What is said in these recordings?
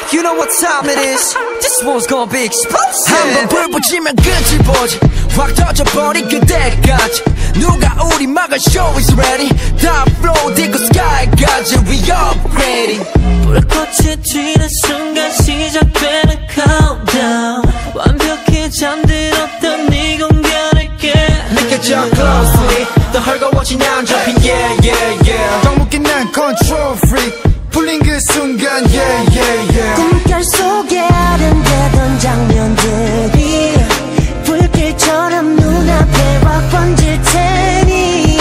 You know what time it is. This one's gonna be explosive. 한번 불 붙이면 끝을 보지. 확 터져버린 그때까지 누가 우리 막을 show is ready. 다 flow 딛고 sky까지 we upgrading. 불꽃이 튀는 순간 시작되는 countdown. 완벽히 잠들었던 네 공간을게 느껴져 closely. 더 헐거워진 I'm jumping yeah yeah yeah. 꽉 묶인 난 control freak. 풀린 그 순간 yeah yeah yeah. 꿈결 속에 아른대던 장면들이 불길처럼 눈앞에 확 번질 테니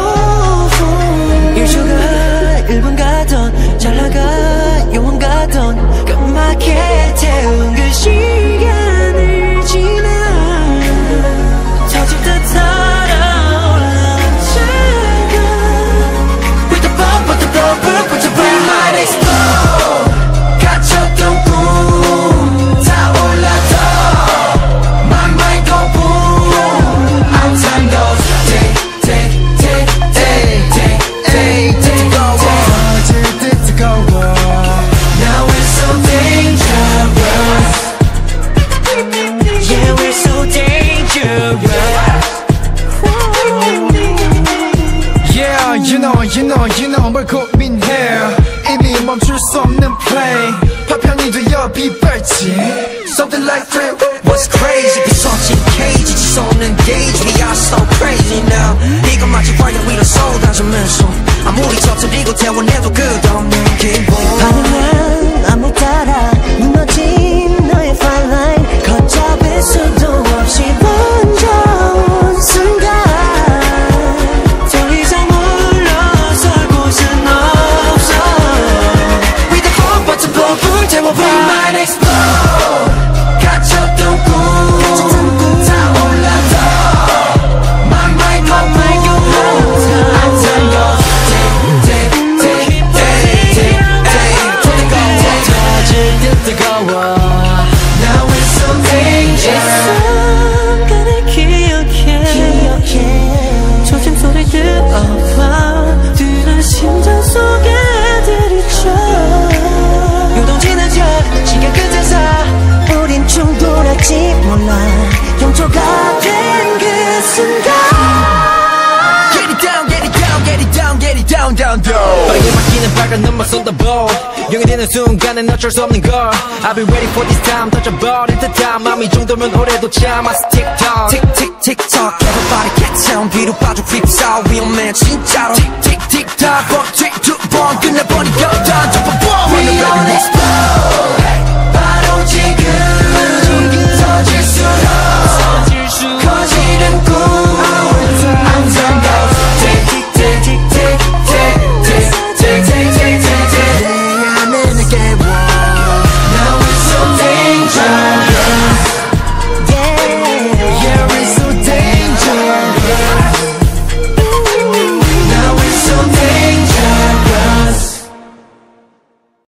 1초가 1분 가던 잘 나가 영원 가던 까맣게 태운 그 시간을 지나 터질 듯 달아올라 언제가 With the bump, with the bump, with the bump. We might explode. 갇혔던 꿈 다 올라도 My mind go boom. Our time goes 터질 듯 뜨거워. Now we're so dangerous. Yeah we're so dangerous. Yeah, you know 뭘 고민해. 이미 멈출 수 없는 play. 파편이 되어 비발치. Something like that. What's crazy? 비서진 cage 지속는 gauge. We are so crazy now. 이건 마치 fire 위로 쏟아지면서 아무리 터뜨리고 태워내도 끝없는 기분. 반응한 아무 따라 무너진 너의 fine line. 걷잡을 수도 없이 번져온 순간 더 이상 물러설 곳은 없어. With the bump, but the bump, 불태워 We might explode. 갇혔던 꿈 다 올라도 My mind go boom. Our time goes 터질 듯 뜨거워. Now we're so dangerous. 순간을 기억해 조짐 소리 들어봐. 드는 심장 속에 들이쳐 요동치는 저 시간 끝에서 우린 충돌할지 몰라. 영초가 된 그 순간 Get it down, get it down, get it down, get it down, down, down. 빠르게 바뀌는 빨간 눈만 쏟아보. 영이 되는 순간엔 어쩔 수 없는 걸. I'll be ready for this time. 터져버린 듯한 맘 이 정도면 오래도 참아. Tick tock, tick tick tick tock. Everybody get down. 뒤로 빠져 휩싸 위험해 진짜로. Tick tick tick tock.